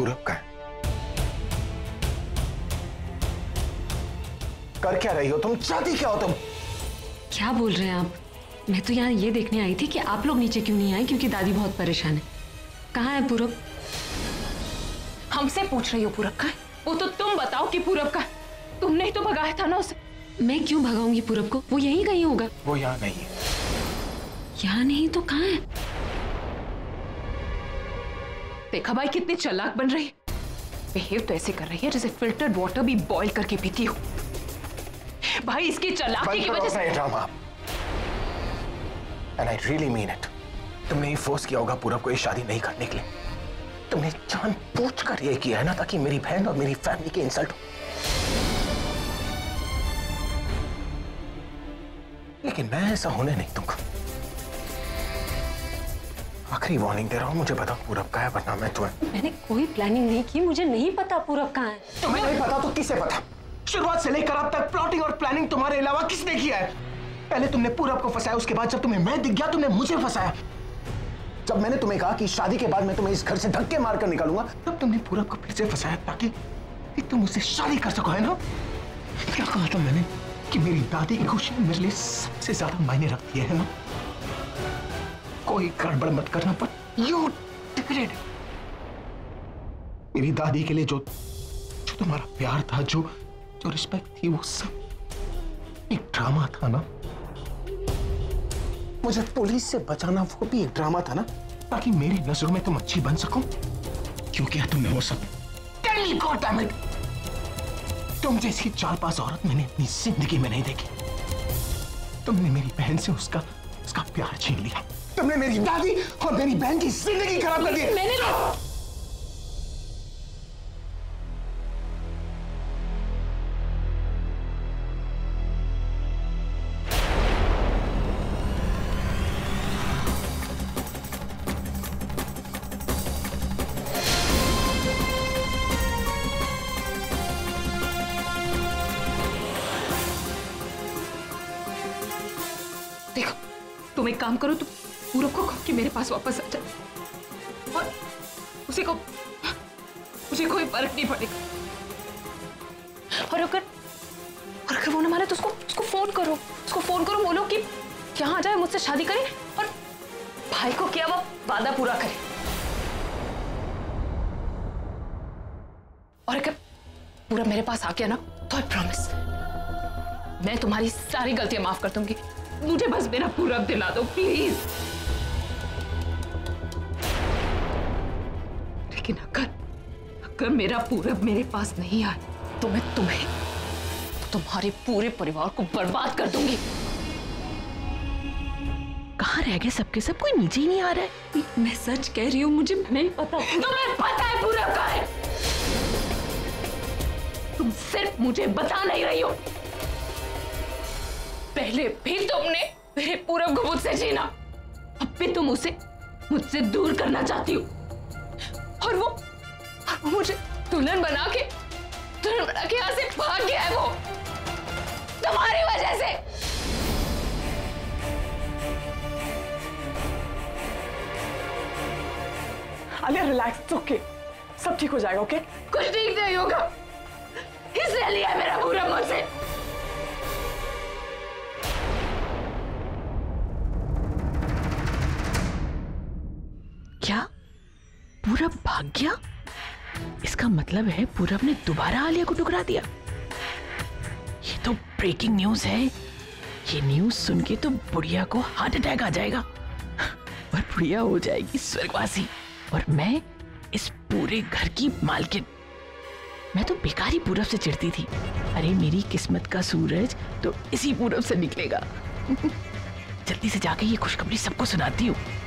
पूरब का है। कर क्या रही हो तुम? चाहती क्या हो तुम? क्या बोल रहे हैं आप? मैं तो यहाँ ये देखने आई थी कि आप लोग नीचे क्यों नहीं आए, क्योंकि दादी बहुत परेशान है। कहाँ है पूरब? हमसे पूछ रही हो पूरब का है? वो तो तुम बताओ कि पूरब का है। तुमने ही तो भगाया था ना उसे। मैं क्यों भगाऊंगी पूरब को? वो यहीं कहीं होगा। वो यहाँ नहीं है। यहाँ नहीं तो कहाँ है? देखा भाई कितनी चालाक बन रही है। बिहेव तो ऐसे कर रही है जैसे फिल्टर्ड वाटर भी बॉईल करके पीती हो। भाई इसकी चालाकी की वजह से drama. And I really mean it. तुमने ये फोर्स किया होगा पूरब को ये शादी नहीं करने के लिए। तुमने जानबूझकर ये किया है ना, ताकि मेरी बहन और मेरी फैमिली की इंसल्ट हो। लेकिन मैं ऐसा होने नहीं दूंगा। आखिरी वार्निंग दे रहा हूं, मुझे बता पूरब का है, वरना मैं तुम्हें। मैंने कोई प्लानिंग नहीं की, मुझे नहीं पता पूरब कहाँ है। तुम्हें नहीं पता तो किसे पता? शुरुआत से लेकर अब तक प्लॉटिंग और प्लानिंग तुम्हारे अलावा किसने किया है? पहले तुमने पूरब को फंसाया, उसके बाद जब तुम्हें मैं दिख गया तुमने मुझे फंसाया। जब मैंने तुम्हें कहा कि शादी के बाद मैं तुम्हें इस घर से धक्के मारकर निकालूंगा, तब तुमने पूरब को फिर से फंसाया ताकि तुम मुझसे शादी कर सको, है ना? क्या कहा था मैंने कि मेरी दादी की खुशी मेरे लिए सबसे ज्यादा मायने रखती है ना? कोई गड़बड़ मत करना, पर यू डिड। मेरी दादी के लिए जो तुम्हारा प्यार था, जो रिस्पेक्ट थी, वो सब एक ड्रामा था ना? मुझे पुलिस से बचाना वो भी एक ड्रामा था ना, ताकि मेरी नजरों में तुम अच्छी बन सको। क्यों किया तुमने वो सब? Tell me, God damn it! तुम जैसी चालबाज औरत मैंने अपनी जिंदगी में नहीं देखी। तुमने मेरी बहन से उसका प्यार छीन लिया। तुमने मेरी दादी और मेरी बहन की जिंदगी खराब कर दी। मैंने देखो, तुम एक काम करो, तुम पूरब को कहो कि मेरे पास वापस आ जाए और उसे को मुझे कोई फर्क नहीं पड़ेगा। और अगर वो ना माने तो उसको फोन करो, बोलो कि यहाँ आ जाए, मुझसे शादी करे और भाई को क्या वो वादा पूरा करे। और अगर पूरब मेरे पास आ गया ना, तो आई प्रॉमिस मैं तुम्हारी सारी गलतियां माफ कर दूंगी। मुझे बस मेरा पूरब दिला दो प्लीज। लेकिन अगर मेरा पूरब मेरे पास नहीं आए तो मैं तुम्हारे पूरे परिवार को बर्बाद कर दूंगी। कहाँ रह गए सबके सब? कोई नीचे ही नहीं आ रहा है। मैं सच कह रही हूँ, मुझे नहीं पता। तुम्हें पता है पूरब कहाँ है? तुम सिर्फ मुझे बता नहीं रही हो। पहले भी तुमने मेरे पूरब को मुझसे छीना, अब भी तुम उसे मुझसे दूर करना चाहती हो। और वो मुझे दुल्हन बना के यहाँ से भाग गया है, वो तुम्हारी वजह से। आलिया रिलैक्स, ओके, सब ठीक हो जाएगा। ओके, कुछ ठीक नहीं होगा, इसने लिया मेरा पूरब मुझसे। क्या पूरब भाग गया? इसका मतलब है पूरब ने दोबारा आलिया को ठुकरा दिया। ये तो ब्रेकिंग न्यूज है। ये न्यूज सुन के तो बुढ़िया को हार्ट अटैक आ जाएगा और बुढ़िया हो जाएगी स्वर्गवासी, और मैं इस पूरे घर की मालकिन। मैं तो बेकारी पूरब से चिढ़ती थी। अरे मेरी किस्मत का सूरज तो इसी पूरब से निकलेगा। जल्दी से जाके ये खुशखबरी सबको सुनाती हूँ।